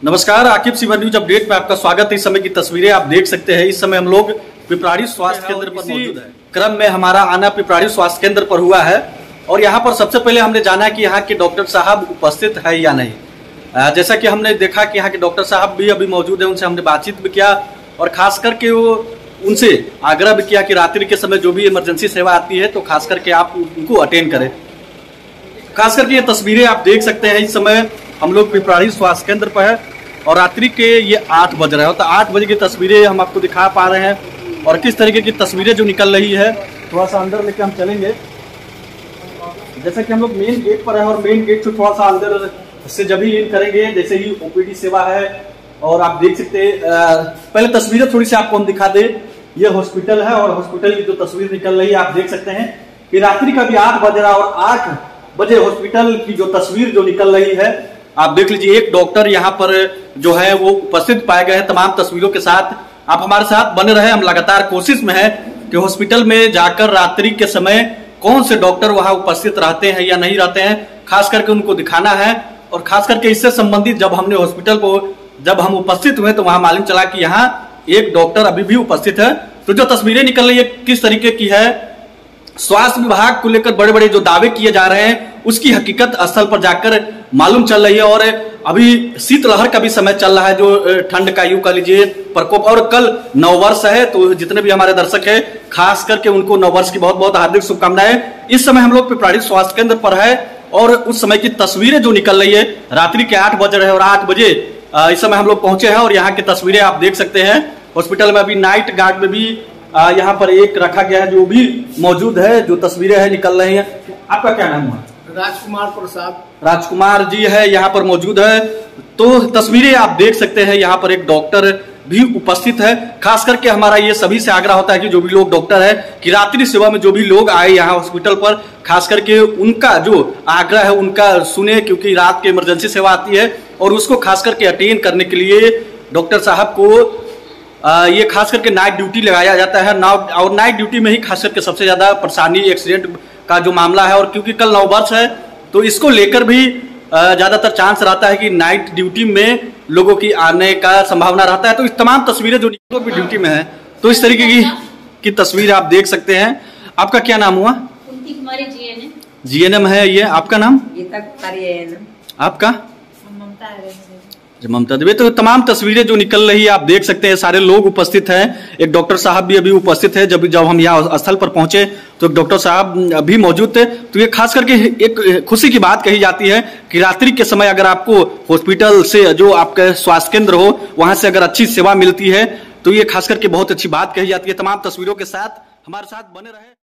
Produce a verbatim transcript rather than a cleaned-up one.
नमस्कार, Aqib सिवर news update में आपका स्वागत है। इस समय की तस्वीरें आप देख सकते हैं। इस समय हम लोग पिपराड़ी स्वास्थ्य केंद्र पर मौजूद है। क्रम में हमारा आना पिपराड़ी स्वास्थ्य केंद्र पर हुआ है और यहाँ पर सबसे पहले हमने जाना कि यहाँ के डॉक्टर साहब उपस्थित है या नहीं। जैसा कि हमने देखा कि यहाँ के डॉक्टर साहब भी अभी मौजूद है, उनसे हमने बातचीत भी किया और खास करके वो उनसे आग्रह भी किया कि रात्रि के समय जो भी इमरजेंसी सेवा आती है तो खास करके आप उनको अटेंड करें। खास करके ये तस्वीरें आप देख सकते हैं। इस समय हम लोग पिपराड़ी स्वास्थ्य केंद्र पर है और रात्रि के ये आठ बज रहे हो तो आठ बजे की तस्वीरें हम आपको दिखा पा रहे हैं और किस तरीके की तस्वीरें जो निकल रही है। थोड़ा सा अंदर लेके हम चलेंगे। जैसे कि हम लोग मेन गेट पर है और मेन गेट से थोड़ा सा अंदर से जब ही इन करेंगे, जैसे ही ओपीडी सेवा है और आप देख सकते हैं। पहले तस्वीरें थोड़ी सी आपको हम दिखा दे। ये हॉस्पिटल है और हॉस्पिटल की जो तस्वीर निकल रही है आप देख सकते हैं कि रात्रि का भी आठ बज रहा और आठ बजे हॉस्पिटल की जो तस्वीर जो निकल रही है आप देख लीजिए। एक डॉक्टर यहाँ पर जो है वो उपस्थित पाए गए हैं तमाम तस्वीरों के साथ। आप हमारे साथ बने रहे। हम लगातार कोशिश में है कि हॉस्पिटल में जाकर रात्रि के समय कौन से डॉक्टर वहां उपस्थित रहते हैं या नहीं रहते हैं, खास करके उनको दिखाना है। और खास करके इससे संबंधित जब हमने हॉस्पिटल को जब हम उपस्थित हुए तो वहां मालूम चला कि यहाँ एक डॉक्टर अभी भी उपस्थित है। तो जो तस्वीरें निकल रही है किस तरीके की है, स्वास्थ्य विभाग को लेकर बड़े बड़े जो दावे किए जा रहे हैं उसकी हकीकत स्थल पर जाकर मालूम चल रही है। और अभी शीतलहर का भी समय चल रहा है, जो ठंड का यूं कह लीजिए प्रकोप। और कल नववर्ष है तो जितने भी हमारे दर्शक हैं खास करके उनको नववर्ष की बहुत बहुत हार्दिक शुभकामनाएं। इस समय हम लोग पिपराड़ी स्वास्थ्य केंद्र पर है और उस समय की तस्वीरें जो निकल रही है रात्रि के आठ बज रहे हैं और आठ बजे इस समय हम लोग पहुंचे हैं और यहाँ की तस्वीरें आप देख सकते हैं। हॉस्पिटल में अभी नाइट गार्ड में भी यहाँ पर एक रखा गया है जो भी मौजूद है। जो तस्वीरें है निकल रही है। आपका क्या नाम हुआ? राजकुमार प्रसाद। राजकुमार जी है यहाँ पर मौजूद है। तो तस्वीरें आप देख सकते हैं। यहाँ पर एक डॉक्टर भी उपस्थित है। खास करके हमारा ये सभी से आग्रह होता है कि जो भी लोग डॉक्टर है कि रात्रि सेवा में जो भी लोग आए यहाँ हॉस्पिटल पर खास करके उनका जो आग्रह है उनका सुने, क्योंकि रात की इमरजेंसी सेवा आती है और उसको खास करके अटेंड करने के लिए डॉक्टर साहब को आ, ये खास करके नाइट ड्यूटी लगाया जाता है ना। और नाइट ड्यूटी में ही खास करके सबसे ज्यादा परेशानी एक्सीडेंट का जो मामला है और क्योंकि कल नववर्ष है तो इसको लेकर भी ज्यादातर चांस रहता है कि नाइट ड्यूटी में लोगों की आने का संभावना रहता है। तो इस तमाम तस्वीरें जो लोग भी ड्यूटी में है तो इस तरीके की की तस्वीर आप देख सकते हैं। आपका क्या नाम हुआ? जीएनएम है ये। आपका नाम? आपका? ममता देवी। तो तमाम तस्वीरें जो निकल रही है आप देख सकते हैं। सारे लोग उपस्थित हैं। एक डॉक्टर साहब भी अभी उपस्थित है। जब जब हम यहाँ स्थल पर पहुंचे तो एक डॉक्टर साहब अभी मौजूद थे। तो ये खास करके एक खुशी की बात कही जाती है कि रात्रि के समय अगर आपको हॉस्पिटल से जो आपका स्वास्थ्य केंद्र हो वहां से अगर अच्छी सेवा मिलती है तो ये खास करके बहुत अच्छी बात कही जाती है। तमाम तस्वीरों के साथ हमारे साथ बने रहे।